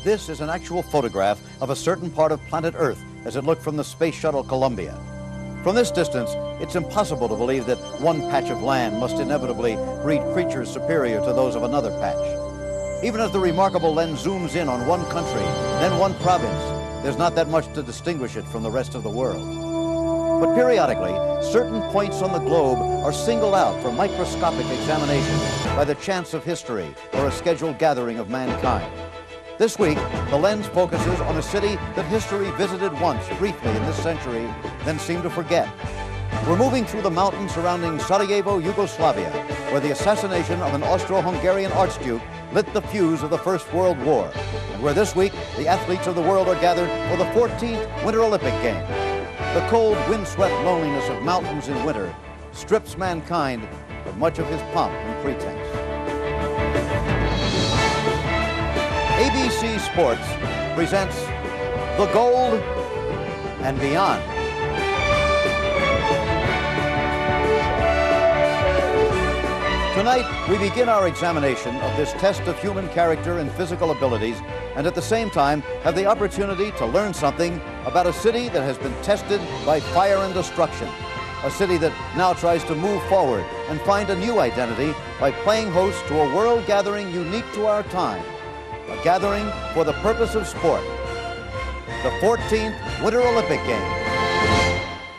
This is an actual photograph of a certain part of planet Earth as it looked from the Space Shuttle Columbia. From this distance, it's impossible to believe that one patch of land must inevitably breed creatures superior to those of another patch. Even as the remarkable lens zooms in on one country, then one province, there's not that much to distinguish it from the rest of the world. But periodically, certain points on the globe are singled out for microscopic examination by the chance of history or a scheduled gathering of mankind. This week, the lens focuses on a city that history visited once briefly in this century, then seemed to forget. We're moving through the mountains surrounding Sarajevo, Yugoslavia, where the assassination of an Austro-Hungarian archduke lit the fuse of the First World War, and where this week the athletes of the world are gathered for the 14th Winter Olympic Games. The cold, windswept loneliness of mountains in winter strips mankind of much of his pomp and pretense. ABC Sports presents The Gold and Beyond. Tonight, we begin our examination of this test of human character and physical abilities, and at the same time have the opportunity to learn something about a city that has been tested by fire and destruction. A city that now tries to move forward and find a new identity by playing host to a world gathering unique to our time. A gathering for the purpose of sport. The 14th Winter Olympic Games.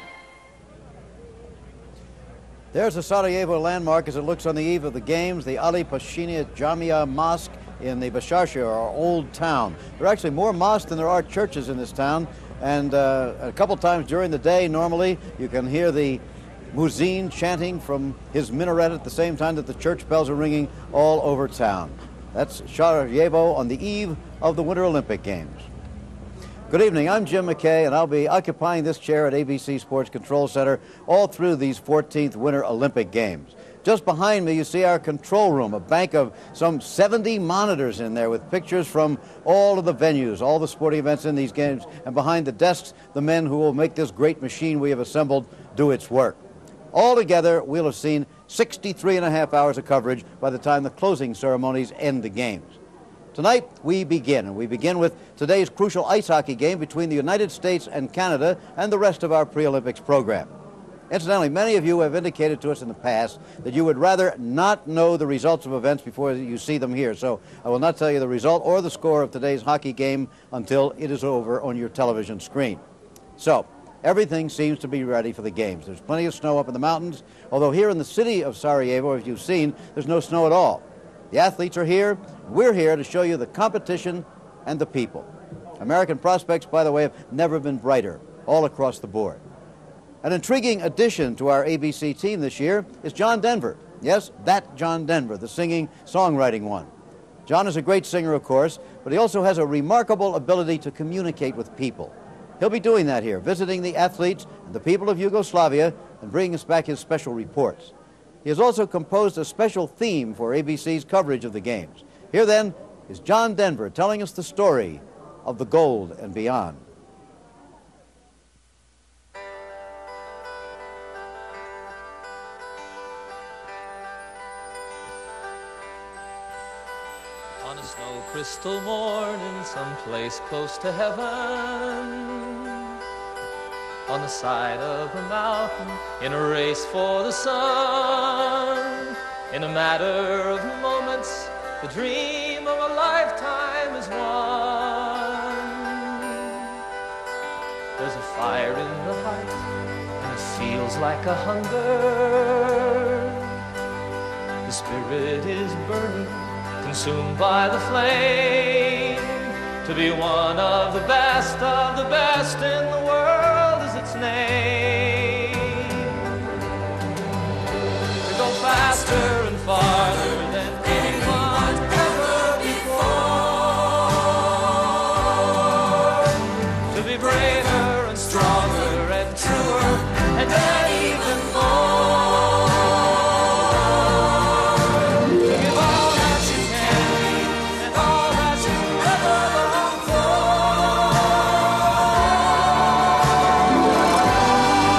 There's a Sarajevo landmark as it looks on the eve of the games, the Ali Pasha Jamia Mosque in the Basharshir, our old town. There are actually more mosques than there are churches in this town, and a couple times during the day, normally, you can hear the muezzin chanting from his minaret at the same time that the church bells are ringing all over town. That's Sarajevo on the eve of the Winter Olympic Games. Good evening, I'm Jim McKay, and I'll be occupying this chair at ABC Sports Control Center all through these 14th Winter Olympic Games. Just behind me, you see our control room, a bank of some 70 monitors in there with pictures from all of the venues, all the sporting events in these games, and behind the desks, the men who will make this great machine we have assembled do its work. Altogether, we'll have seen 63 and a half hours of coverage by the time the closing ceremonies end the games. Tonight, we begin with today's crucial ice hockey game between the United States and Canada and the rest of our pre-Olympics program. Incidentally, many of you have indicated to us in the past that you would rather not know the results of events before you see them here, so I will not tell you the result or the score of today's hockey game until it is over on your television screen. So, everything seems to be ready for the games. There's plenty of snow up in the mountains, although here in the city of Sarajevo, as you've seen, there's no snow at all. The athletes are here. We're here to show you the competition and the people. American prospects, by the way, have never been brighter, all across the board. An intriguing addition to our ABC team this year is John Denver. Yes, that John Denver, the singing, songwriting one. John is a great singer, of course, but he also has a remarkable ability to communicate with people. He'll be doing that here, visiting the athletes and the people of Yugoslavia and bringing us back his special reports. He has also composed a special theme for ABC's coverage of the games. Here then is John Denver telling us the story of the gold and beyond. On a snow crystal morning, someplace close to heaven, on the side of a mountain, in a race for the sun, in a matter of moments, the dream of a lifetime is won. There's a fire in the heart, and it feels like a hunger. The spirit is burning, consumed by the flame, to be one of the best in the world is its name. To go faster and farther than anyone ever before, to be braver and stronger and truer and then even more, to give all that you can be and all that you ever long for.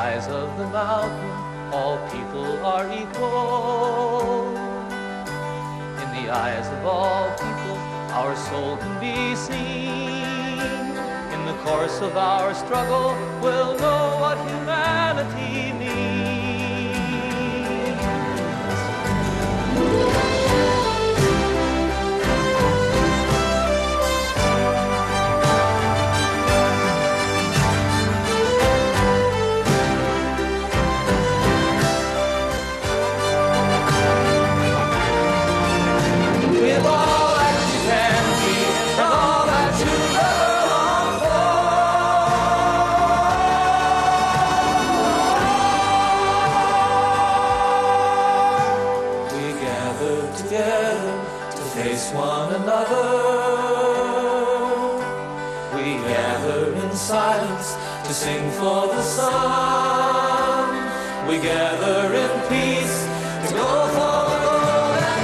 eyes of the mountain, all people are equal. In the eyes of all people, our soul can be seen. In the course of our struggle, we'll know what humanity means. With all that you can be and all that you ever long for, we gather together to face one another. We gather in silence to sing for the sun. We gather in peace to go for the goal and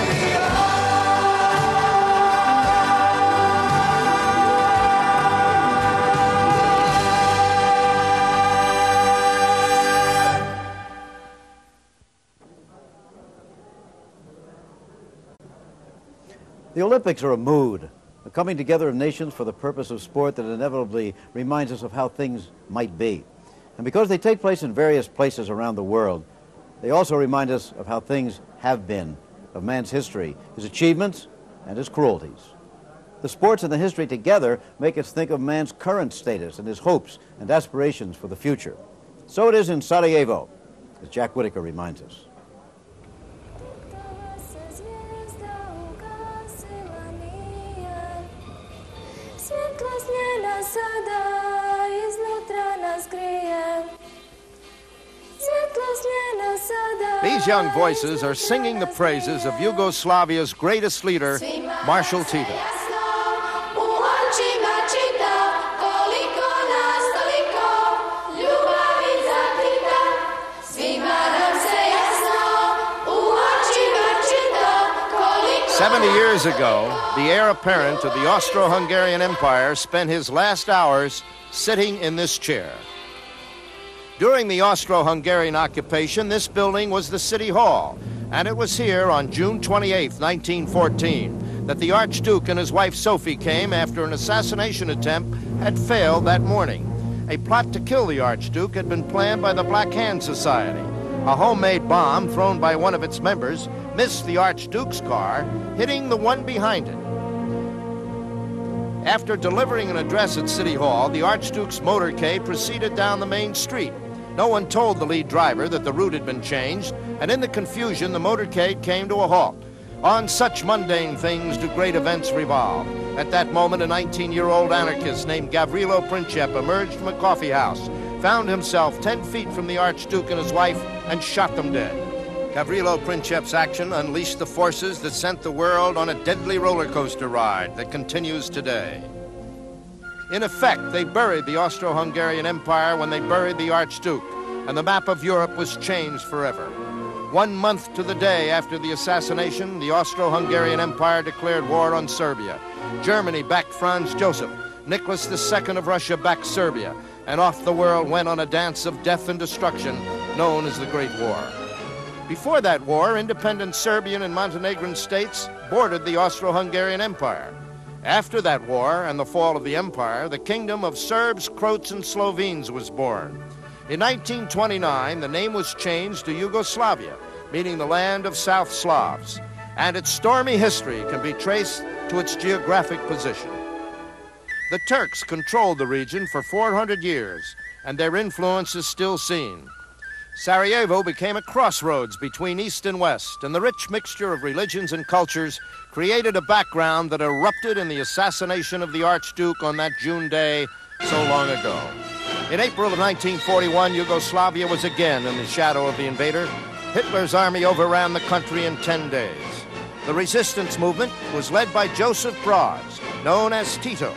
The Olympics are a mood, a coming together of nations for the purpose of sport that inevitably reminds us of how things might be. And because they take place in various places around the world, they also remind us of how things have been, of man's history, his achievements, and his cruelties. The sports and the history together make us think of man's current status and his hopes and aspirations for the future. So it is in Sarajevo, as Jack Whitaker reminds us. These young voices are singing the praises of Yugoslavia's greatest leader, Marshal Tito. "70 years ago, the heir apparent of the Austro-Hungarian Empire spent his last hours sitting in this chair. During the Austro-Hungarian occupation, this building was the City Hall, and it was here on June 28, 1914, that the Archduke and his wife Sophie came after an assassination attempt had failed that morning. A plot to kill the Archduke had been planned by the Black Hand Society. A homemade bomb thrown by one of its members missed the Archduke's car, hitting the one behind it. After delivering an address at City Hall, the Archduke's motorcade proceeded down the main street. No one told the lead driver that the route had been changed, and in the confusion, the motorcade came to a halt. On such mundane things do great events revolve. At that moment, a 19-year-old anarchist named Gavrilo Princip emerged from a coffee house, found himself 10 feet from the Archduke and his wife, and shot them dead. Gavrilo Princip's action unleashed the forces that sent the world on a deadly roller coaster ride that continues today. In effect, they buried the Austro-Hungarian Empire when they buried the Archduke, and the map of Europe was changed forever. 1 month to the day after the assassination, the Austro-Hungarian Empire declared war on Serbia. Germany backed Franz Joseph. Nicholas II of Russia backed Serbia. And off the world went on a dance of death and destruction known as the Great War. Before that war, independent Serbian and Montenegrin states bordered the Austro-Hungarian Empire. After that war and the fall of the empire, the kingdom of Serbs, Croats, and Slovenes was born. In 1929, the name was changed to Yugoslavia, meaning the land of South Slavs, and its stormy history can be traced to its geographic position. The Turks controlled the region for 400 years, and their influence is still seen. Sarajevo became a crossroads between East and West, and the rich mixture of religions and cultures created a background that erupted in the assassination of the Archduke on that June day so long ago. In April of 1941, Yugoslavia was again in the shadow of the invader. Hitler's army overran the country in 10 days. The resistance movement was led by Joseph Broz, known as Tito.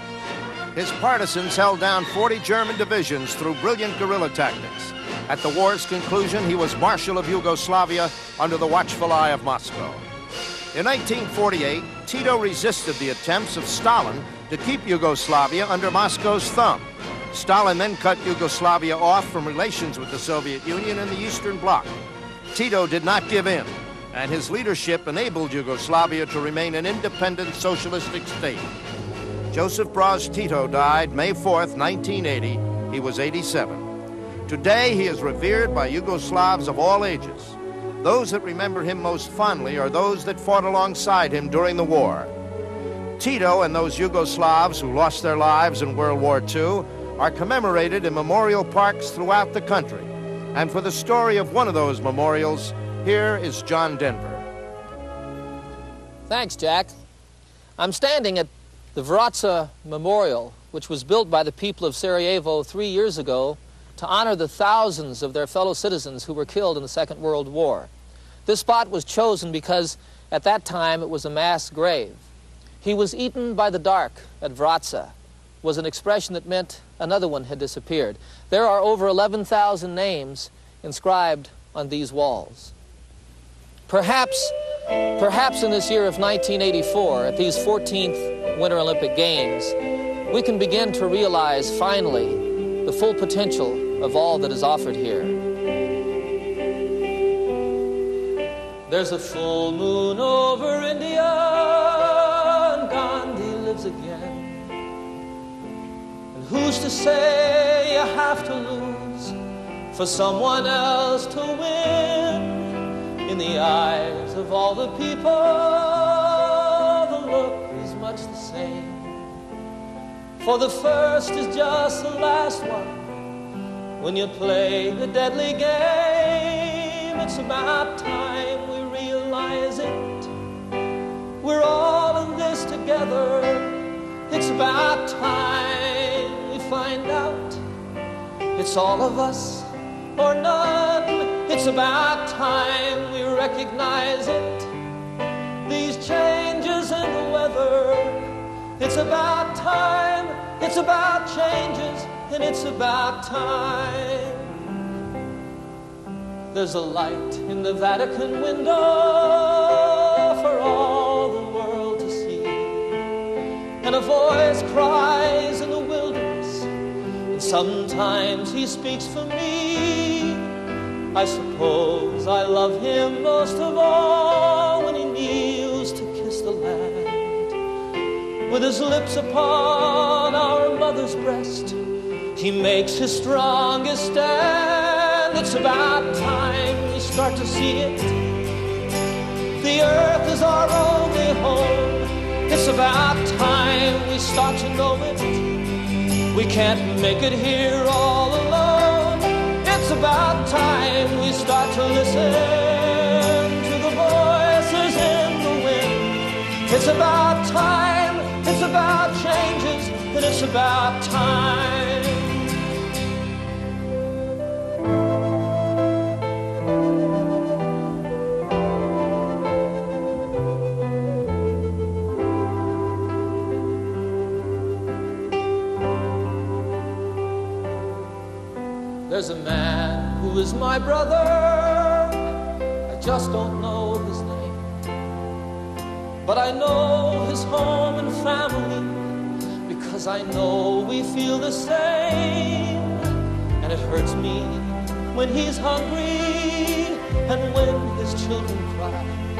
His partisans held down 40 German divisions through brilliant guerrilla tactics. At the war's conclusion, he was Marshal of Yugoslavia under the watchful eye of Moscow. In 1948, Tito resisted the attempts of Stalin to keep Yugoslavia under Moscow's thumb. Stalin then cut Yugoslavia off from relations with the Soviet Union and the Eastern Bloc. Tito did not give in, and his leadership enabled Yugoslavia to remain an independent socialistic state. Joseph Broz Tito died May 4th, 1980. He was 87. Today, he is revered by Yugoslavs of all ages. Those that remember him most fondly are those that fought alongside him during the war. Tito and those Yugoslavs who lost their lives in World War II are commemorated in memorial parks throughout the country. And for the story of one of those memorials, here is John Denver. Thanks, Jack. I'm standing at the Vratsa Memorial, which was built by the people of Sarajevo 3 years ago to honor the thousands of their fellow citizens who were killed in the Second World War. This spot was chosen because at that time it was a mass grave. He was eaten by the dark at Vratsa was an expression that meant another one had disappeared. There are over 11,000 names inscribed on these walls. Perhaps in this year of 1984, at these 14th Winter Olympic Games, we can begin to realize finally the full potential of all that is offered here. There's a full moon over India, and Gandhi lives again. And who's to say you have to lose for someone else to win? In the eyes of all the people, the look is much the same. For the first is just the last one. When you play the deadly game, it's about time we realize it. We're all in this together. It's about time we find out. It's all of us or none. It's about time we recognize it. These changes in the weather. It's about time. It's about changes, and it's about time. There's a light in the Vatican window for all the world to see, and a voice cries in the wilderness, and sometimes he speaks for me. I suppose I love him most of all when he kneels to kiss the land. With his lips upon our mother's breast, he makes his strongest stand. It's about time we start to see it. The earth is our only home. It's about time we start to know it. We can't make it here all alone. It's about time we start to listen to the voices in the wind. It's about time, it's about changes, and it's about time. There's a man who is my brother, I just don't know his name. But I know his home and family, because I know we feel the same. And it hurts me when he's hungry and when his children cry.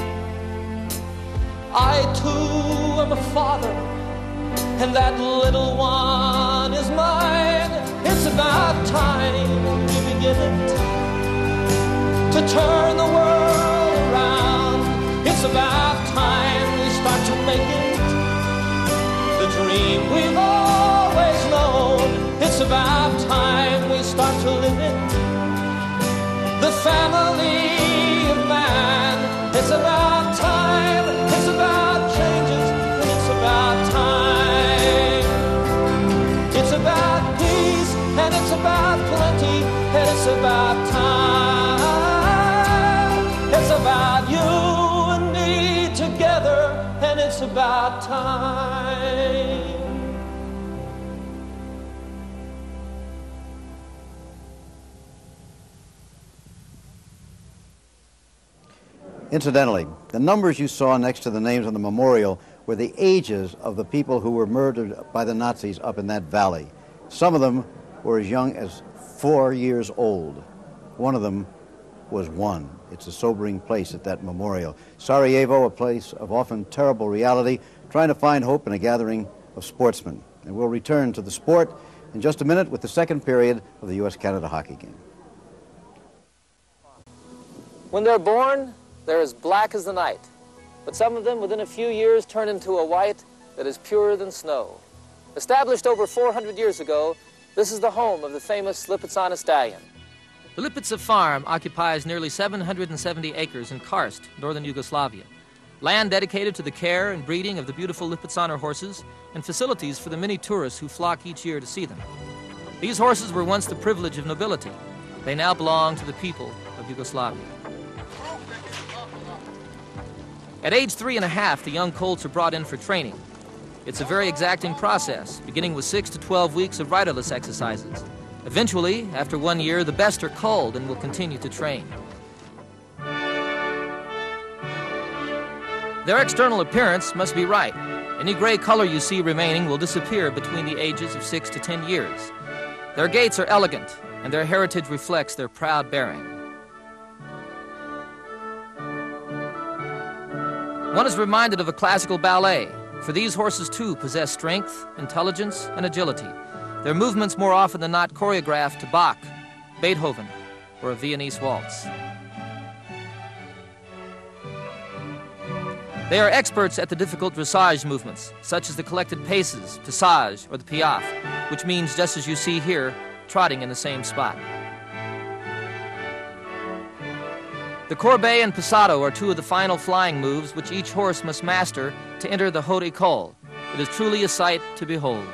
I too am a father, and that little one is mine. It's about time we begin it, to turn the world around. It's about time we start to make it the dream we've always known. It's about time we start to live it, the family of man. It's about time, it's about changes, and it's about time. It's about peace, and it's about plenty, and it's about time. It's about you and me together, and it's about time. Incidentally, the numbers you saw next to the names on the memorial were the ages of the people who were murdered by the Nazis up in that valley. Some of them were as young as 4 years old. One of them was 1. It's a sobering place at that memorial. Sarajevo, a place of often terrible reality, trying to find hope in a gathering of sportsmen. And we'll return to the sport in just a minute with the second period of the U.S.-Canada hockey game. When they're born, they're as black as the night. But some of them, within a few years, turn into a white that is purer than snow. Established over 400 years ago, this is the home of the famous Lipizzaner stallion. The Lipizza farm occupies nearly 770 acres in Karst, northern Yugoslavia. Land dedicated to the care and breeding of the beautiful Lipizzaner horses and facilities for the many tourists who flock each year to see them. These horses were once the privilege of nobility. They now belong to the people of Yugoslavia. At age 3½, the young colts are brought in for training. It's a very exacting process, beginning with 6 to 12 weeks of riderless exercises. Eventually, after 1 year, the best are culled and will continue to train. Their external appearance must be right. Any gray color you see remaining will disappear between the ages of 6 to 10 years. Their gaits are elegant, and their heritage reflects their proud bearing. One is reminded of a classical ballet, for these horses too possess strength, intelligence, and agility. Their movements more often than not choreographed to Bach, Beethoven, or a Viennese waltz. They are experts at the difficult dressage movements, such as the collected paces, passage, or the piaffe, which means, just as you see here, trotting in the same spot. The courbet and passado are 2 of the final flying moves which each horse must master to enter the haute école. It is truly a sight to behold.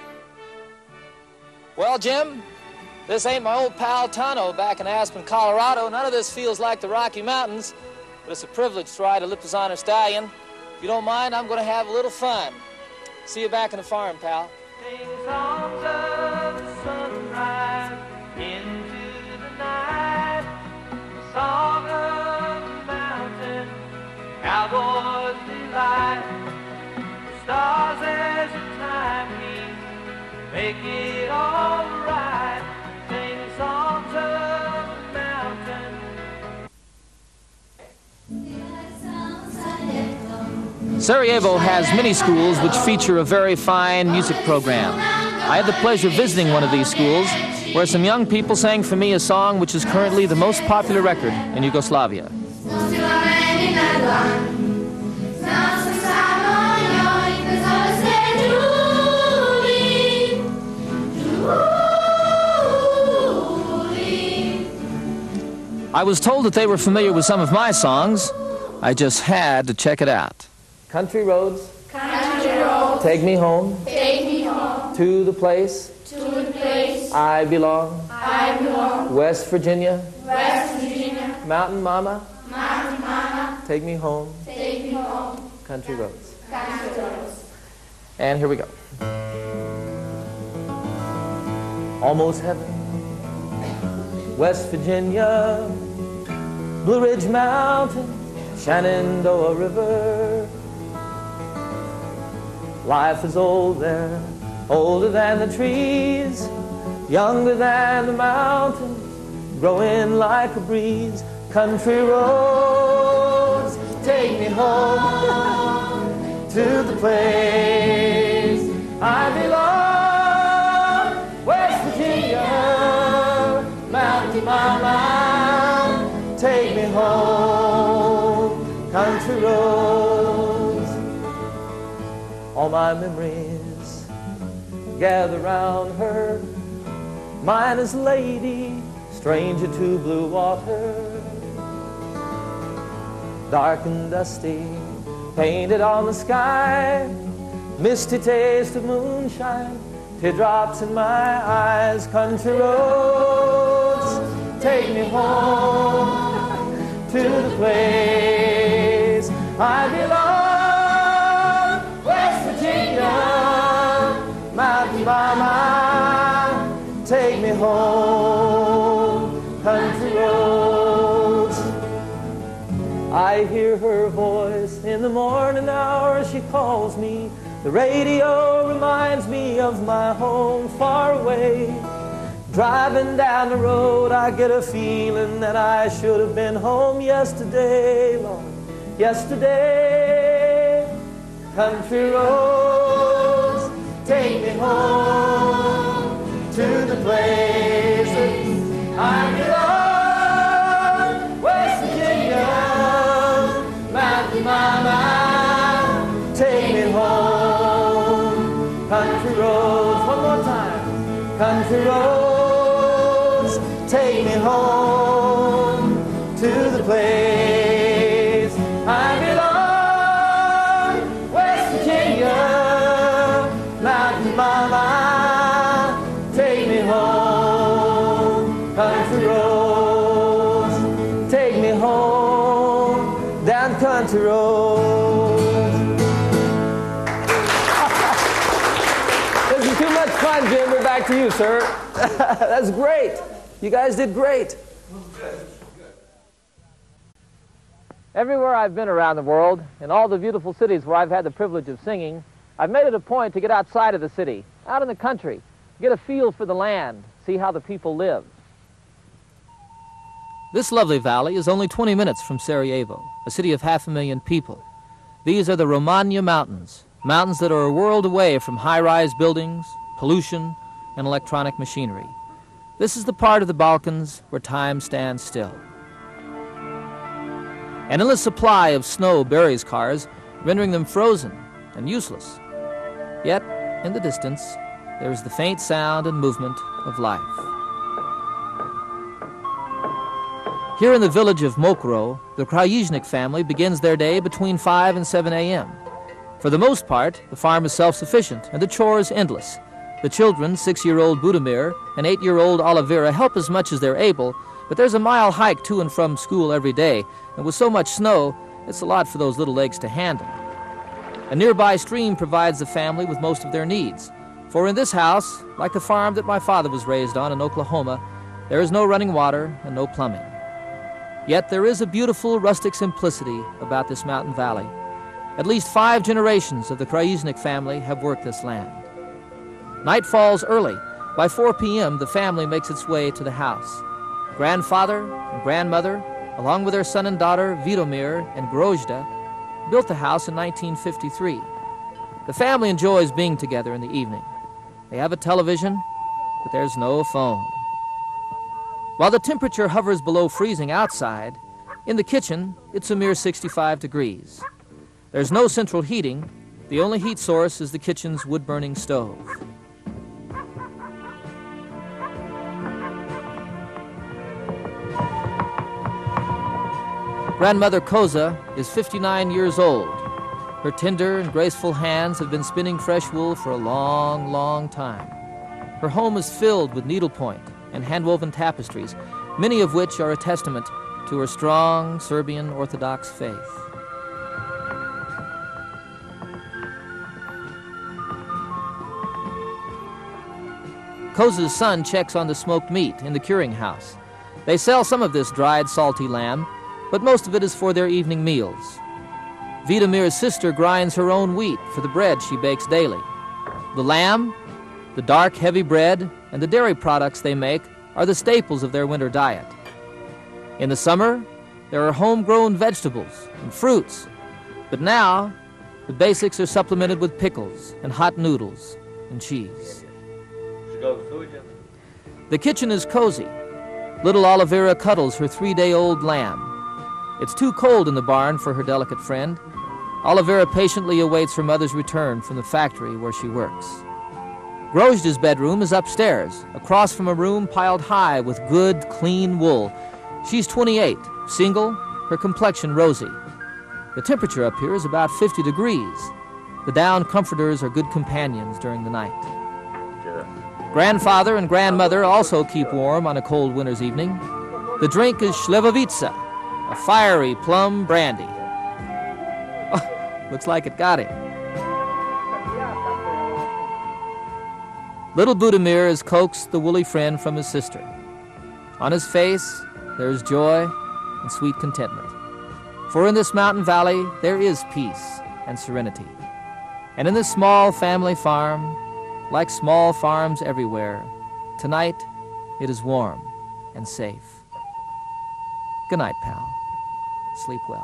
Well, Jim, this ain't my old pal Tano back in Aspen, Colorado. None of this feels like the Rocky Mountains, but it's a privilege to ride a Lipizzaner stallion. If you don't mind, I'm going to have a little fun. See you back in the farm, pal. Sing songs of the sunrise into the night, the song of the mountain, cowboys delight, the stars as your time meets, make it all right, sing songs of the mountain. Sarajevo has many schools which feature a very fine music program. I had the pleasure of visiting one of these schools where some young people sang for me a song which is currently the most popular record in Yugoslavia. I was told that they were familiar with some of my songs. I just had to check it out. Country roads, take me home, to the place, I belong, West Virginia, Mountain Mama, take me home, country roads. And here we go. Almost heaven, West Virginia, Blue Ridge Mountain, Shenandoah River. Life is old there, older than the trees, younger than the mountains, growing like a breeze. Country roads, take me home to the place I belong. West Virginia, Mountain Mama, take me home. Country roads. All my memories gather round her. Mine is lady, stranger to blue water. Dark and dusty, painted on the sky, misty taste of moonshine, teardrops in my eyes. Country roads, take me home to the place I belong. Mountain Mama, take me home, country roads. I hear her voice in the morning hour, she calls me. The radio reminds me of my home far away. Driving down the road, I get a feeling that I should have been home yesterday, Lord, yesterday. Country roads, take me home to the places I belong. West Virginia, Mountain Mama, take me home. Country roads, one more time. Country roads, take me home to the place I belong. West Virginia, Mountain Mama, take me home. Country roads, take me home down country roads. This is too much fun, Jim. We're back to you, sir. That's great. You guys did great. Everywhere I've been around the world, in all the beautiful cities where I've had the privilege of singing, I've made it a point to get outside of the city, out in the country, get a feel for the land, see how the people live. This lovely valley is only 20 minutes from Sarajevo, a city of 500,000 people. These are the Romagna Mountains, mountains that are a world away from high-rise buildings, pollution, and electronic machinery. This is the part of the Balkans where time stands still. An endless supply of snow buries cars, rendering them frozen and useless. Yet, in the distance, there is the faint sound and movement of life. Here in the village of Mokro, the Krajiznik family begins their day between 5 and 7 a.m. For the most part, the farm is self-sufficient and the chores endless. The children, 6-year-old Budimir and 8-year-old Olivera, help as much as they're able, but there's a mile hike to and from school every day, and with so much snow, it's a lot for those little legs to handle. A nearby stream provides the family with most of their needs, for in this house, like the farm that my father was raised on in Oklahoma, there is no running water and no plumbing. Yet there is a beautiful rustic simplicity about this mountain valley. At least 5 generations of the Krajiznik family have worked this land. Night falls early. By 4 p.m., the family makes its way to the house. Grandfather and grandmother, along with their son and daughter, Vidomir and Grozda, built the house in 1953. The family enjoys being together in the evening. They have a television, but there's no phone. While the temperature hovers below freezing outside, in the kitchen, it's a mere 65 degrees. There's no central heating. The only heat source is the kitchen's wood-burning stove. Grandmother Koza is 59 years old. Her tender and graceful hands have been spinning fresh wool for a long, long time. Her home is filled with needlepoint and hand-woven tapestries, many of which are a testament to her strong Serbian Orthodox faith. Koza's son checks on the smoked meat in the curing house. They sell some of this dried, salty lamb, but most of it is for their evening meals. Vidomir's sister grinds her own wheat for the bread she bakes daily. The lamb, the dark, heavy bread, and the dairy products they make are the staples of their winter diet. In the summer, there are homegrown vegetables and fruits, but now the basics are supplemented with pickles and hot noodles and cheese. The kitchen is cozy. Little Olivera cuddles her 3-day-old lamb. It's too cold in the barn for her delicate friend. Olivera patiently awaits her mother's return from the factory where she works. Grozda's bedroom is upstairs, across from a room piled high with good, clean wool. She's 28, single, her complexion rosy. The temperature up here is about 50 degrees. The down comforters are good companions during the night. Grandfather and grandmother also keep warm on a cold winter's evening. The drink is Shlevovica, a fiery plum brandy. Oh, looks like it got him. Little Budimir has coaxed the woolly friend from his sister. On his face, there is joy and sweet contentment. For in this mountain valley, there is peace and serenity. And in this small family farm, like small farms everywhere, tonight It is warm and safe. Good night, pal. Sleep well.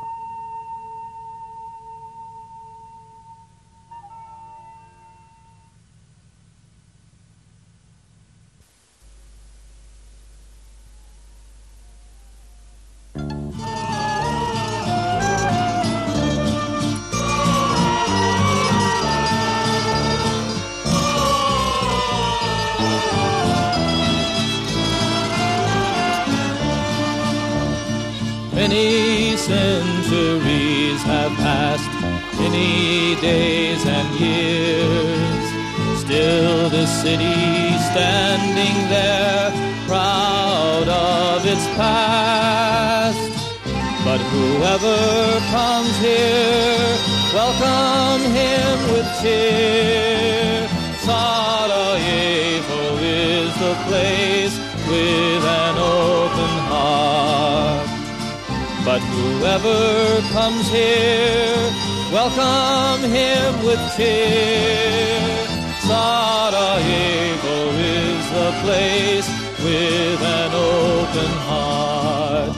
Many centuries have passed, many days and years. Still the city standing there, proud of its past. But whoever comes here, welcome him with cheer. Sarajevo is the place with an open heart. But whoever comes here, welcome him with cheer. Sarajevo is the place with an open heart.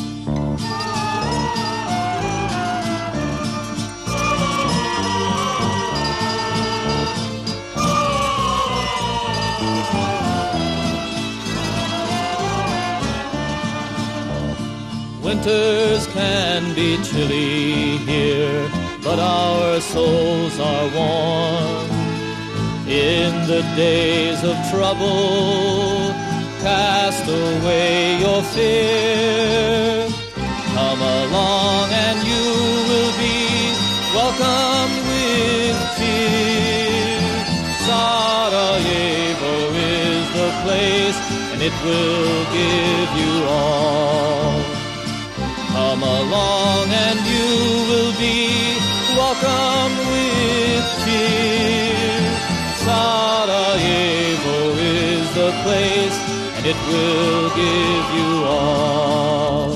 Winters can be chilly here, but our souls are warm. In the days of trouble, cast away your fear. Come along and you will be welcomed with cheer. Sarajevo is the place, and it will give you all. Come along and you will be welcomed with cheer. Sarajevo is the place, and it will give you all.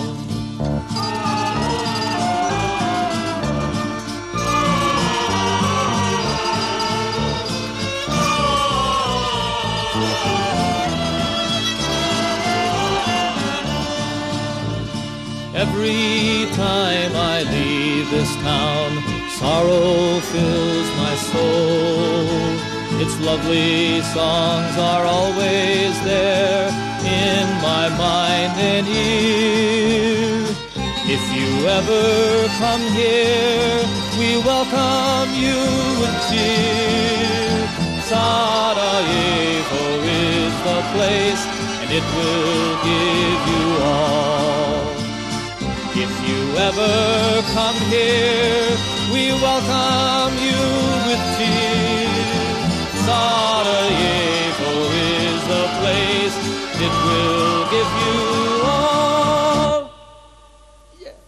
Every time I leave this town, sorrow fills my soul. Its lovely songs are always there in my mind and ear. If you ever come here, we welcome you with cheer. Sarajevo is the place, and it will give you all. If you ever come here, we welcome you with cheer. Sarajevo is the place, it will give you all. Yes.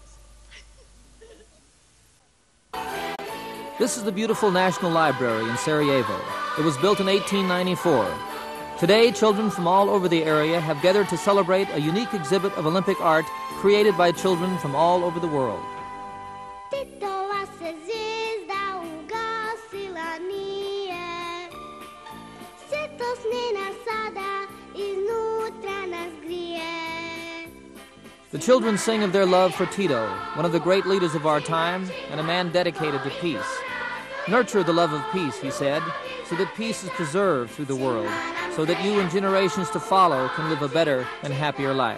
This is the beautiful National Library in Sarajevo. It was built in 1894. Today, children from all over the area have gathered to celebrate a unique exhibit of Olympic art created by children from all over the world. Titova se zvijezda ugasila nije, svjetlost njena sada iznutra nas grije. The children sing of their love for Tito, one of the great leaders of our time and a man dedicated to peace. Nurture the love of peace, he said, so that peace is preserved through the world, so that you and generations to follow can live a better and happier life.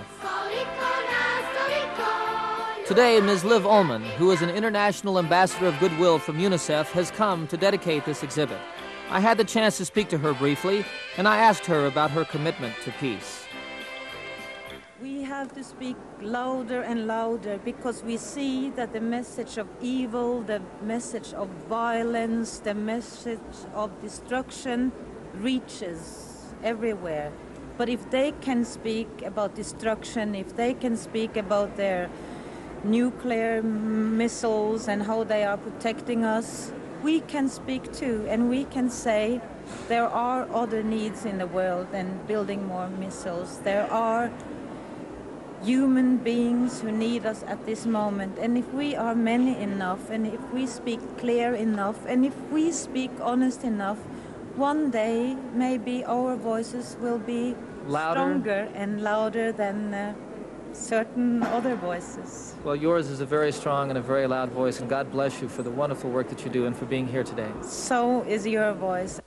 Today, Ms. Liv Ullman, who is an international ambassador of goodwill from UNICEF, has come to dedicate this exhibit. I had the chance to speak to her briefly, and I asked her about her commitment to peace. We have to speak louder and louder because we see that the message of evil, the message of violence, the message of destruction reaches everywhere. But if they can speak about destruction, if they can speak about their nuclear missiles and how they are protecting us, we can speak too, and we can say there are other needs in the world than building more missiles. There are human beings who need us at this moment, and if we are many enough, and if we speak clear enough, and if we speak honest enough, one day maybe our voices will be Louder? stronger and louder than certain other voices. Well, yours is a very strong and a very loud voice, and God bless you for the wonderful work that you do and for being here today. So is your voice.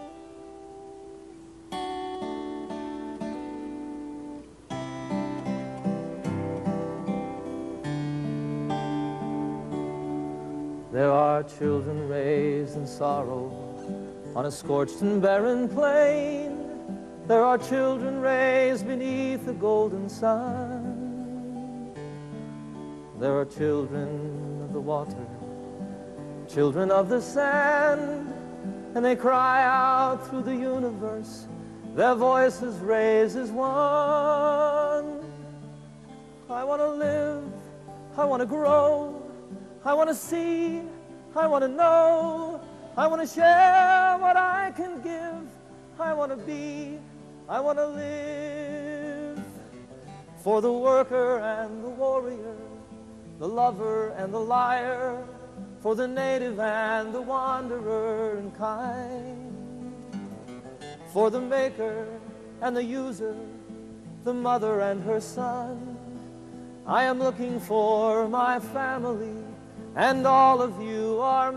There are children raised in sorrow on a scorched and barren plain. There are children raised beneath the golden sun. There are children of the water, children of the sand, and they cry out through the universe, their voices raised as one. I want to live, I want to grow, I want to see, I want to know, I want to share what I can give, I want to be, I want to live. For the worker and the warrior, the lover and the liar, for the native and the wanderer and kind, for the maker and the user, the mother and her son. I am looking for my family, and all of you are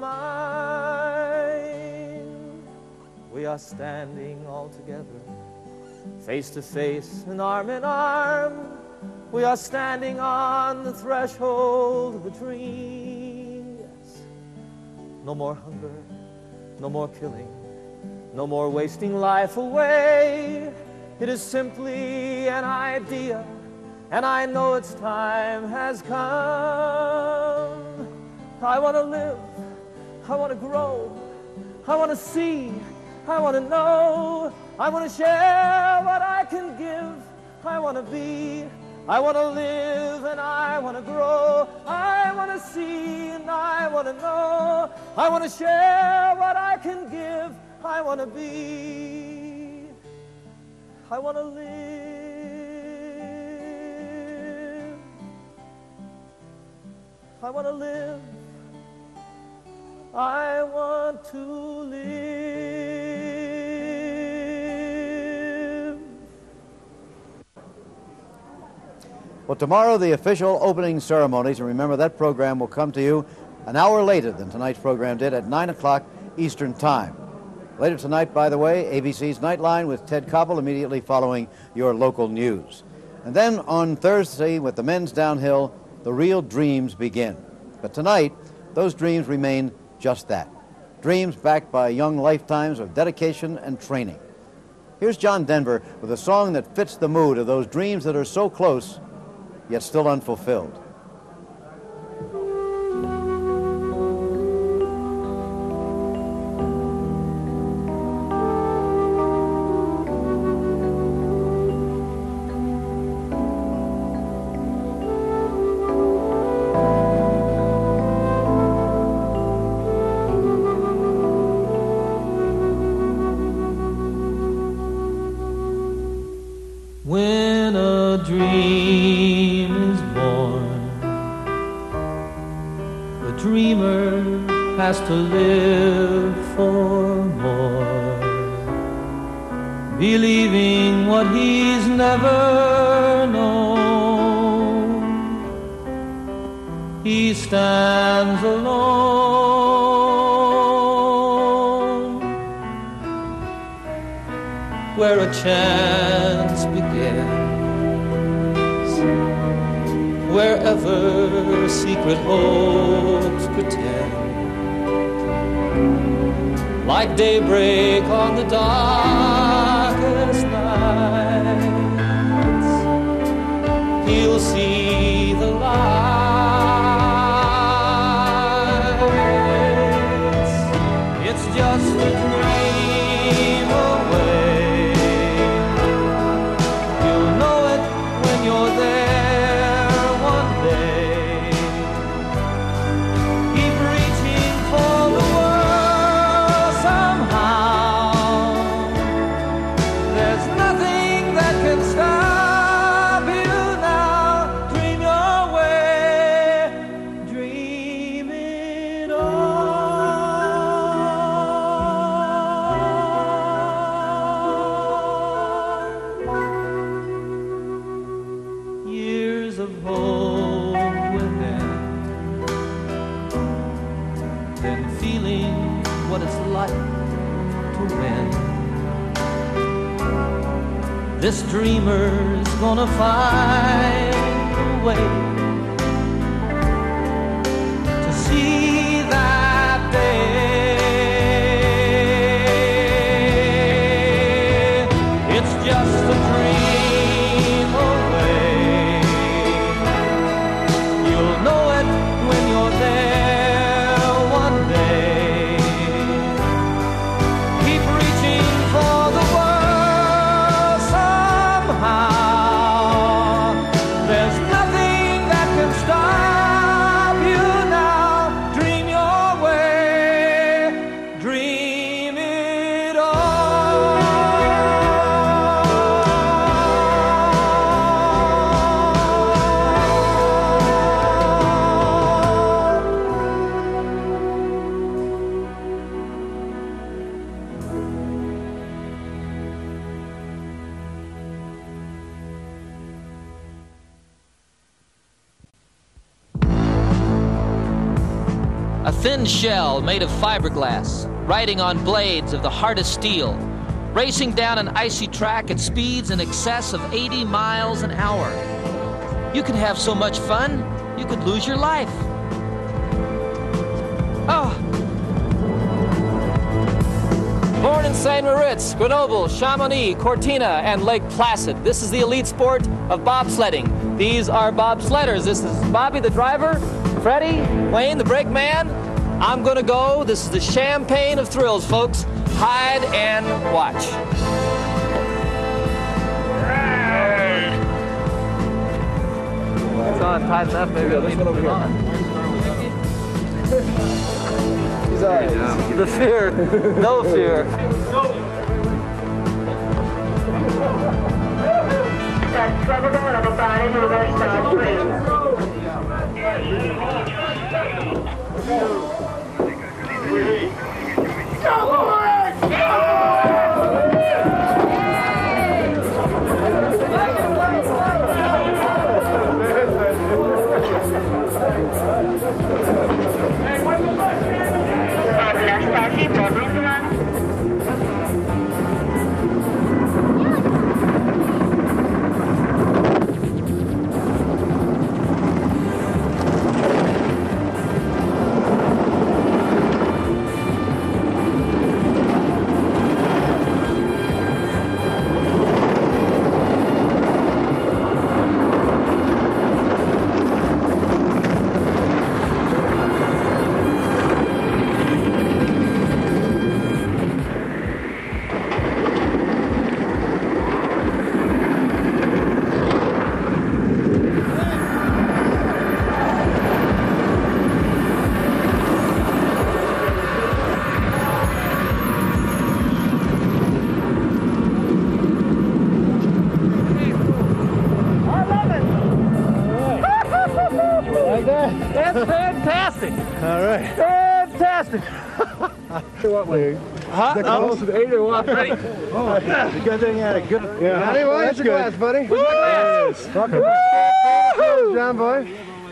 mine. We are standing all together, face to face and arm in arm. We are standing on the threshold of a dream. Yes. No more hunger, no more killing, no more wasting life away. It is simply an idea, and I know its time has come. I want to live, I want to grow, I want to see, I want to know, I want to share what I can give, I want to be, I want to live and I want to grow, I want to see and I want to know, I want to share what I can give, I want to be, I want to live. I want to live. I want to live. Well, tomorrow the official opening ceremonies, and remember that program will come to you an hour later than tonight's program did at 9 o'clock Eastern Time. Later tonight, by the way, ABC's Nightline with Ted Koppel immediately following your local news. And then on Thursday with the men's downhill, the real dreams begin. But tonight, those dreams remain just that. Dreams backed by young lifetimes of dedication and training. Here's John Denver with a song that fits the mood of those dreams that are so close, yet still unfulfilled. When a dream is born, the dreamer has to live for more, believing what he's never known. He stands alone where a chance begins, wherever secret hopes pretend, like daybreak on the darkest nights, he'll see the lights. It's just a dream away. You'll know it when you're there one day. Keep reaching for the world somehow. There's nothing that can stop you now. Dream your within, then feeling what it's like to win. This dreamer's gonna find a way to see that day. It's just a dream away. You'll know it when you're there one day. Keep reaching for the world somehow. There's nothing that can stop you now. Dream your way, dream it A thin shell made of fiberglass, riding on blades of the hardest steel, racing down an icy track at speeds in excess of 80 miles an hour. You can have so much fun, you could lose your life. Oh! Born in St. Moritz, Grenoble, Chamonix, Cortina, and Lake Placid, this is the elite sport of bobsledding. These are bobsledders. This is Bobby, the driver, Freddie, Wayne, the brake man. I'm gonna go. This is the champagne of thrills, folks. Hide and watch. It's on, tighten up, maybe I'll leave it on. He's all right. The fear, no fear. That's fantastic. All right. Fantastic. What way? Huh? The close to 8 or what? Ready? Oh, the good thing you had a good. Yeah. Anyway, that's it's a glass, buddy. Woo! John boy.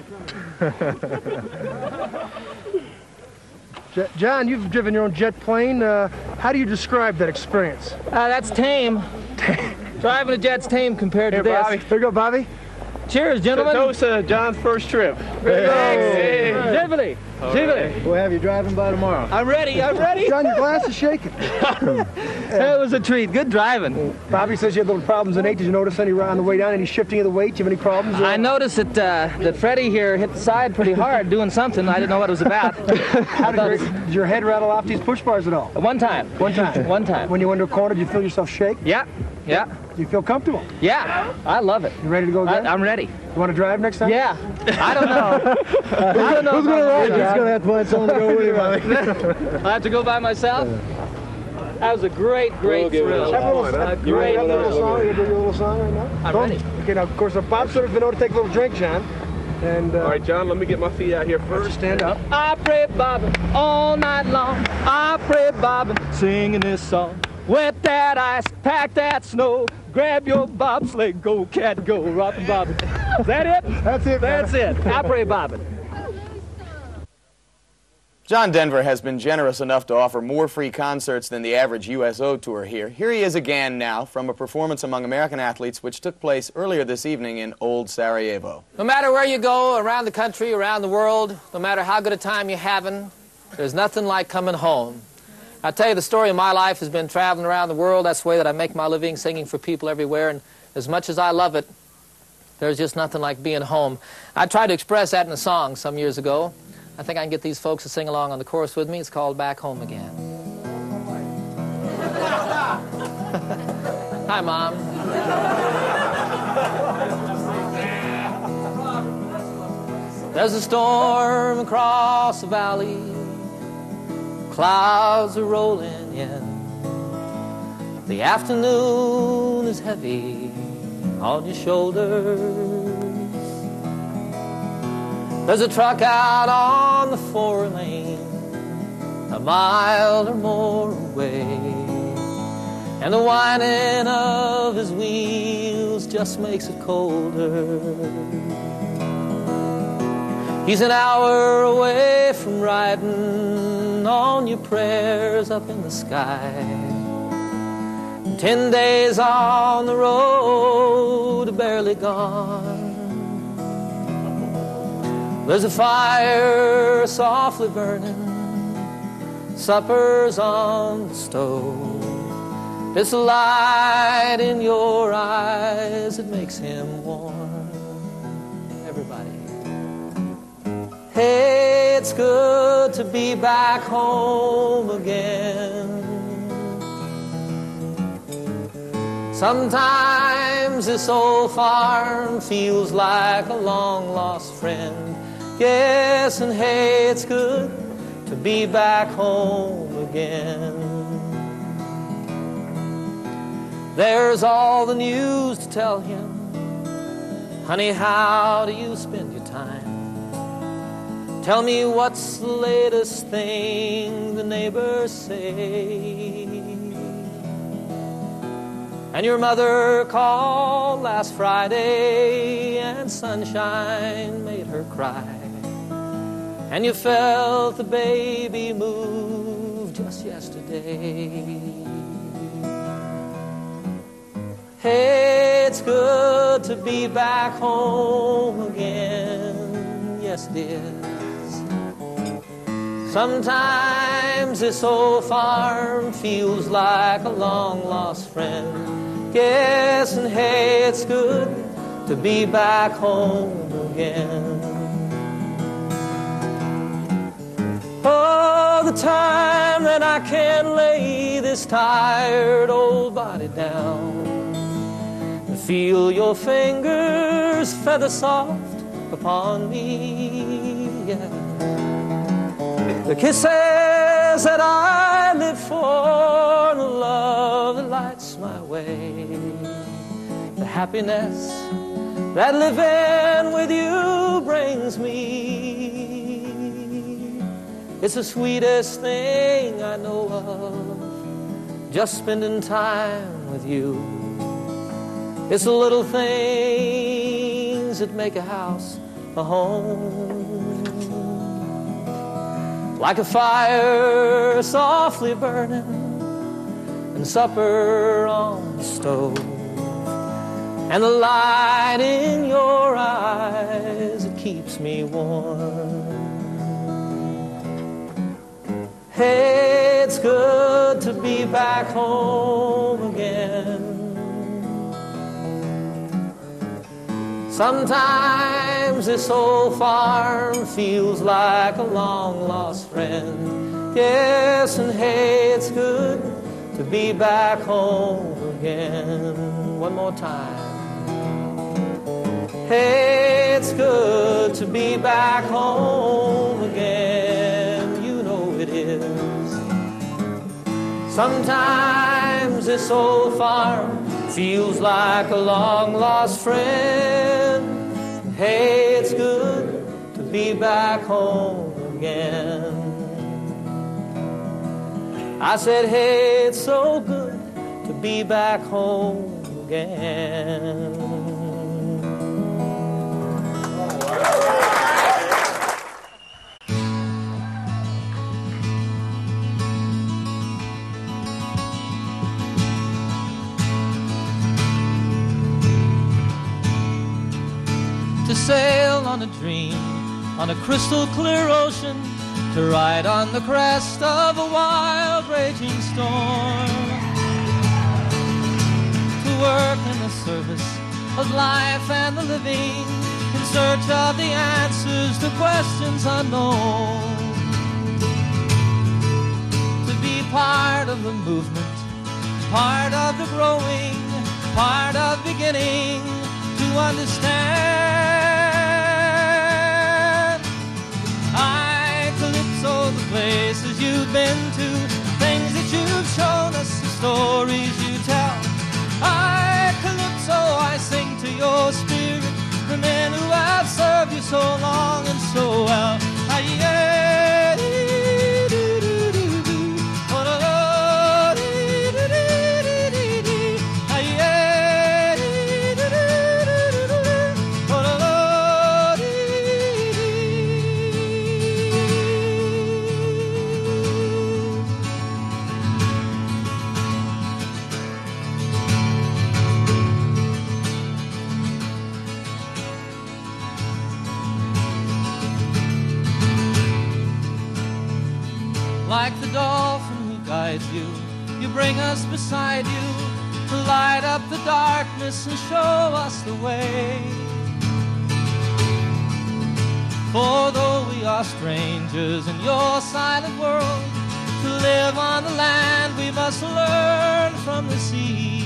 John, you've driven your own jet plane. How do you describe that experience? That's tame. Driving a jet's tame compared to this. Bobby. Here you go, Bobby. Cheers, gentlemen. Toast to John's first trip. Zibbly. Zibbly. We'll have you driving by tomorrow. I'm ready. I'm ready. John, your glass is shaking. That was a treat. Good driving. Bobby says you had little problems in 8. Did you notice any on the way down? Any shifting of the weight? Do you have any problems? I noticed that Freddie here hit the side pretty hard doing something. I didn't know what it was about. Did your head rattle off these push bars at all? One time. One time. One time. When you went to a corner, did you feel yourself shake? Yeah. Yeah. Do you feel comfortable? Yeah. I love it. You ready to go again? I'm ready. You want to drive next time? Yeah. I don't know. I don't know. Who's going to ride? He's going to have to find someone to go with him. I have to go by myself? That was a great thrill. A great You thrill. song? You do your little song right now? I'm ready. Okay, now, of course, the bobsledder's been known to take a little drink, John. And, All right, John, let me get my feet out here first. stand up. I pray bobbing all night long. I pray bobbing, singing this song. Wet that ice, pack that snow. Grab your bobsled, go cat, go, rockin' bobbing. Is that it? That's it, man. That's it. Opry bobbin. John Denver has been generous enough to offer more free concerts than the average USO tour here. Here he is again now from a performance among American athletes which took place earlier this evening in Old Sarajevo. No matter where you go, around the country, around the world, no matter how good a time you're having, there's nothing like coming home. I tell you, the story of my life has been traveling around the world. That's the way that I make my living, singing for people everywhere. And as much as I love it, there's just nothing like being home. I tried to express that in a song some years ago. I think I can get these folks to sing along on the chorus with me. It's called Back Home Again. Hi, Mom. There's a storm across the valley. Clouds are rolling in. The afternoon is heavy on your shoulders. There's a truck out on the 4-lane, a mile or more away, and the whining of his wheels just makes it colder. He's an hour away from riding on your prayers up in the sky. 10 days on the road, barely gone. There's a fire softly burning, supper's on the stove. It's a light in your eyes that makes him warm. Everybody. Hey, it's good to be back home again. Sometimes this old farm feels like a long-lost friend. Yes, and hey, it's good to be back home again. There's all the news to tell him. Honey, how do you spend your time? Tell me what's the latest thing the neighbors say. And your mother called last Friday, and sunshine made her cry. And you felt the baby move just yesterday. Hey, it's good to be back home again. Yes, it is. Sometimes this old farm feels like a long-lost friend. Yes, and hey, it's good to be back home again. Oh, the time that I can lay this tired old body down and feel your fingers feather soft upon me, yeah. The kisses that I live for, the love that lights my way, the happiness that living with you brings me. It's the sweetest thing I know of, just spending time with you. It's the little things that make a house a home. Like a fire softly burning and supper on the stove, and the light in your eyes, it keeps me warm. Hey, it's good to be back home again. Sometimes this old farm feels like a long-lost friend. Yes, and hey, it's good to be back home again. One more time. Hey, it's good to be back home again. You know it is. Sometimes this old farm feels like a long-lost friend. Hey, it's good to be back home again. I said, hey, it's so good to be back home again. dream on a crystal clear ocean to ride on the crest of a wild raging storm, to work in the service of life and the living in search of the answers to questions unknown, to be part of the movement, part of the growing, part of beginning to understand. I, Calypso, the places you've been to, things that you've shown us, the stories you tell. I, Calypso, I sing to your spirit, the men who have served you so long and so well. Like the dolphin who guides you, you bring us beside you to light up the darkness and show us the way. For though we are strangers in your silent world, to live on the land we must learn from the sea.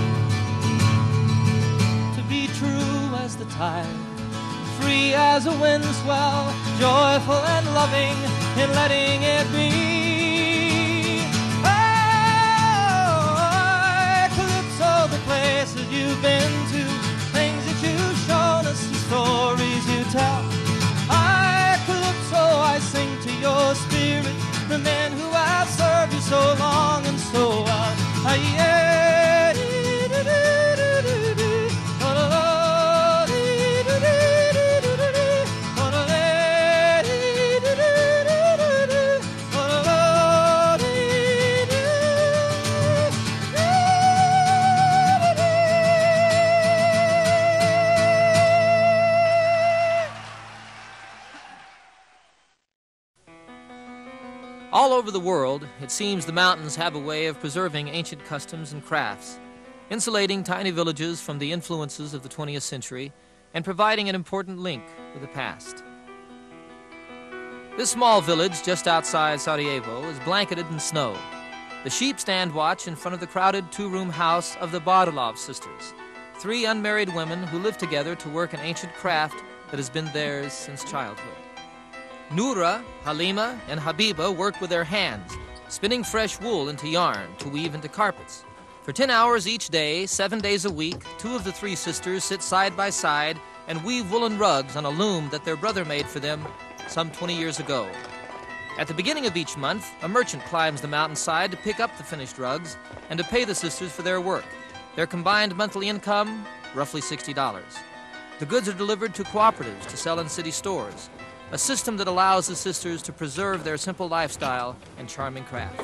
To be true as the tide, free as a wind swell, joyful and loving in letting it be. Oh, Calypso, the places you've been to, things that you've shown us, the stories you tell. I, Calypso, I sing to your spirit, the men who have served you so long and so well. All over the world, it seems the mountains have a way of preserving ancient customs and crafts, insulating tiny villages from the influences of the 20th century and providing an important link with the past. This small village just outside Sarajevo is blanketed in snow. The sheep stand watch in front of the crowded two-room house of the Bardolov sisters, 3 unmarried women who live together to work an ancient craft that has been theirs since childhood. Noura, Halima, and Habiba work with their hands, spinning fresh wool into yarn to weave into carpets. For 10 hours each day, 7 days a week, 2 of the 3 sisters sit side by side and weave woolen rugs on a loom that their brother made for them some 20 years ago. At the beginning of each month, a merchant climbs the mountainside to pick up the finished rugs and to pay the sisters for their work. Their combined monthly income, roughly $60. The goods are delivered to cooperatives to sell in city stores, a system that allows the sisters to preserve their simple lifestyle and charming craft.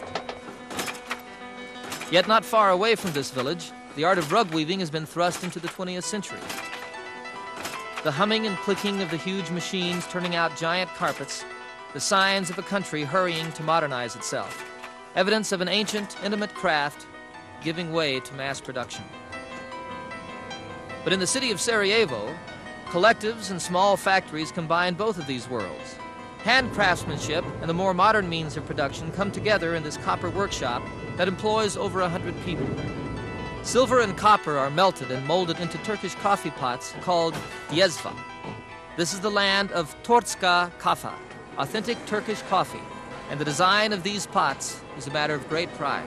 Yet not far away from this village, the art of rug weaving has been thrust into the 20th century. The humming and clicking of the huge machines turning out giant carpets, the signs of a country hurrying to modernize itself, evidence of an ancient, intimate craft giving way to mass production. But in the city of Sarajevo, collectives and small factories combine both of these worlds. Hand craftsmanship and the more modern means of production come together in this copper workshop that employs over 100 people. Silver and copper are melted and molded into Turkish coffee pots called yezva. This is the land of Tortska Kafa, authentic Turkish coffee, and the design of these pots is a matter of great pride.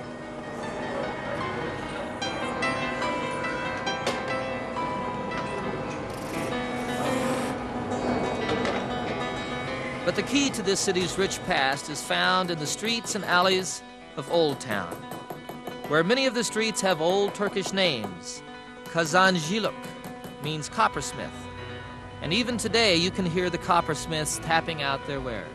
But the key to this city's rich past is found in the streets and alleys of Old Town, where many of the streets have old Turkish names. Kazancılık means coppersmith, and even today you can hear the coppersmiths tapping out their wares.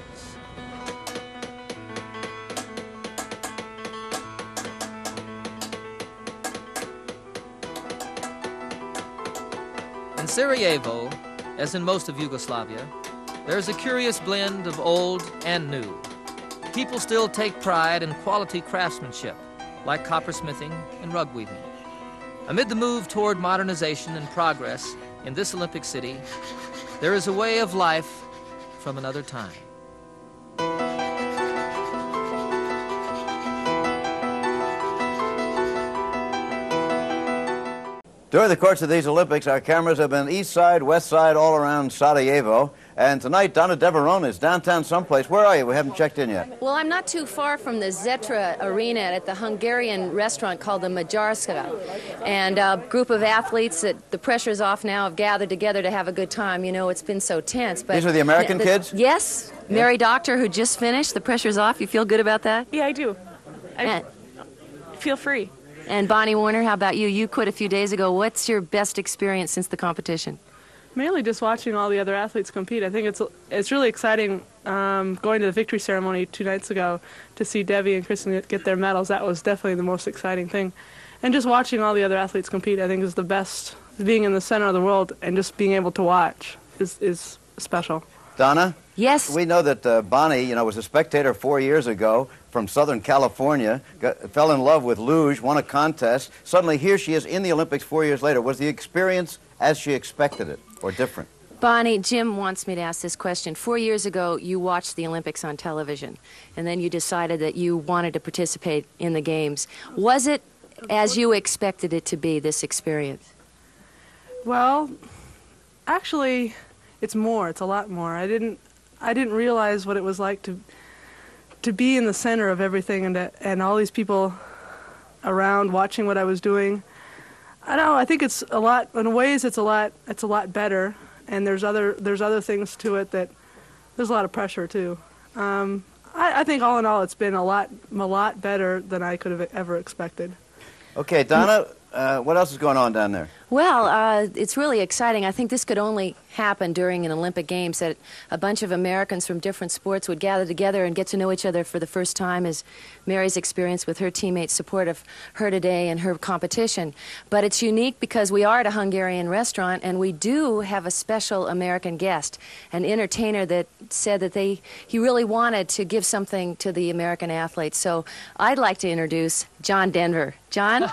In Sarajevo, as in most of Yugoslavia, there is a curious blend of old and new. People still take pride in quality craftsmanship, like coppersmithing and rug weaving. Amid the move toward modernization and progress in this Olympic city, there is a way of life from another time. During the course of these Olympics, our cameras have been east side, west side, all around Sarajevo. And tonight, Donna Deveron is downtown someplace. Where are you? We haven't checked in yet. Well, I'm not too far from the Zetra Arena at the Hungarian restaurant called the Magyarska. And a group of athletes that the pressure's off now have gathered together to have a good time. You know, it's been so tense. But these are the American kids? Yes. Yeah. Mary Doctor, who just finished. The pressure's off. You feel good about that? Yeah, I do. I feel free. And Bonnie Warner, how about you? You quit a few days ago. What's your best experience since the competition? Mainly just watching all the other athletes compete. I think it's really exciting going to the victory ceremony 2 nights ago to see Debbie and Kristen get their medals. That was definitely the most exciting thing. And just watching all the other athletes compete, I think, is the best. Being in the center of the world and just being able to watch is special. Donna? Yes? We know that Bonnie, was a spectator 4 years ago from Southern California, fell in love with luge, won a contest. Suddenly, here she is in the Olympics 4 years later. Was the experience as she expected it, or different? Bonnie, Jim wants me to ask this question. 4 years ago, you watched the Olympics on television, and then you decided that you wanted to participate in the Games. Was it as you expected it to be, this experience? Well, actually, it's more. It's a lot more. I didn't realize what it was like to be in the center of everything and all these people around watching what I was doing. I don't know. I think it's a lot. In ways, it's a lot better. And there's other things to it that there's a lot of pressure too. I think all in all, it's been a lot better than I could have ever expected. Okay, Donna, what else is going on down there? Well, it's really exciting. I think this could only happen during an Olympic Games, that a bunch of Americans from different sports would gather together and get to know each other for the first time, as Mary's experience with her teammates' support of her today and her competition. But it's unique because we are at a Hungarian restaurant, and we do have a special American guest, an entertainer that said that he really wanted to give something to the American athletes. So I'd like to introduce John Denver. John?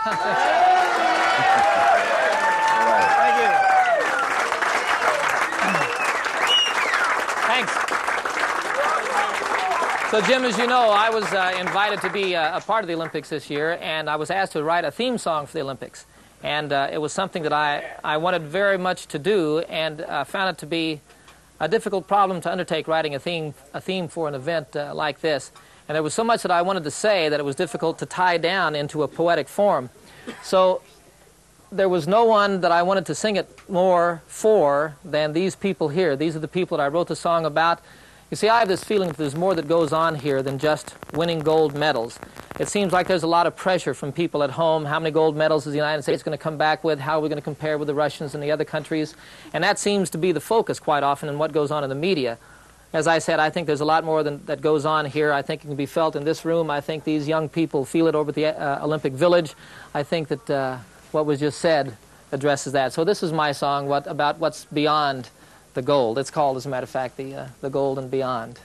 So, Jim, as you know, I was invited to be a part of the Olympics this year, and I was asked to write a theme song for the Olympics. And it was something that I wanted very much to do, and found it to be a difficult problem to undertake, writing a theme for an event like this. And there was so much that I wanted to say that it was difficult to tie down into a poetic form. So there was no one that I wanted to sing it more for than these people here. These are the people that I wrote the song about. You see, I have this feeling that there's more that goes on here than just winning gold medals. It seems like there's a lot of pressure from people at home. How many gold medals is the United States going to come back with? How are we going to compare with the Russians and the other countries? And that seems to be the focus quite often in what goes on in the media. As I said, I think there's a lot more that goes on here. I think it can be felt in this room. I think these young people feel it over at the Olympic Village. I think that what was just said addresses that. So this is my song about what's beyond the gold. It's called, as a matter of fact, the Gold and Beyond.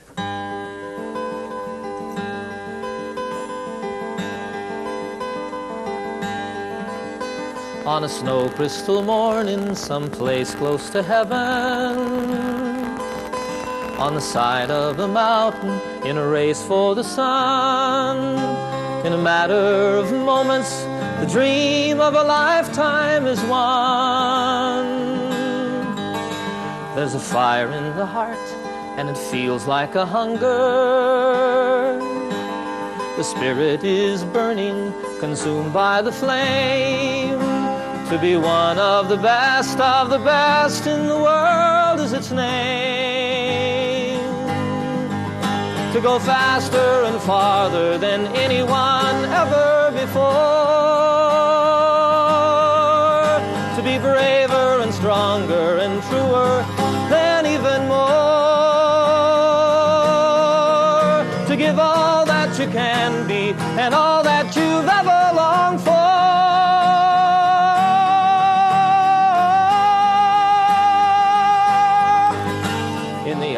On a snow crystal morning, someplace close to heaven, on the side of a mountain, in a race for the sun, in a matter of moments, the dream of a lifetime is won. There's a fire in the heart, and it feels like a hunger. The spirit is burning, consumed by the flame. To be one of the best in the world is its name. To go faster and farther than anyone ever before. To be braver and stronger and truer than even more. To give all that you can be and all that you've ever longed for.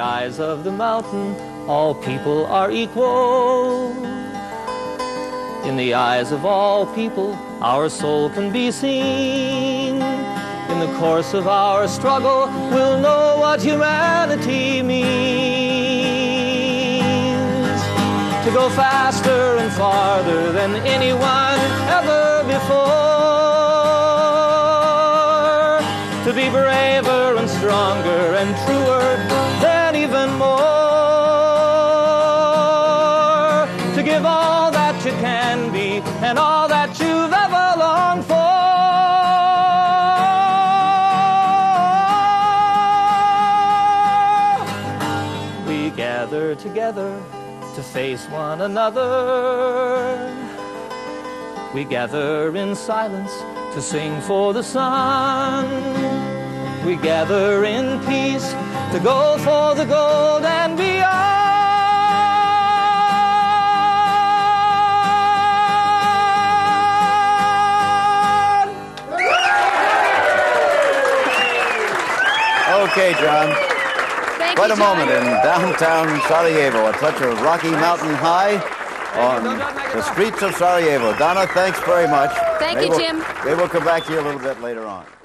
eyes of the mountain, all people are equal. In the eyes of all people, our soul can be seen. In the course of our struggle, we'll know what humanity means. To go faster and farther than anyone ever before. To be braver and stronger and truer than even more. To give all that you can be and all that you've ever longed for. We gather together to face one another. We gather in silence to sing for the sun. We gather in peace to go for the gold and beyond. Okay, John. Thank Quite you, a moment John. in downtown Sarajevo, a touch of Rocky Mountain High on the streets of Sarajevo. Donna, thanks very much. Thank you, Jim. Maybe we'll come back to you a little bit later on.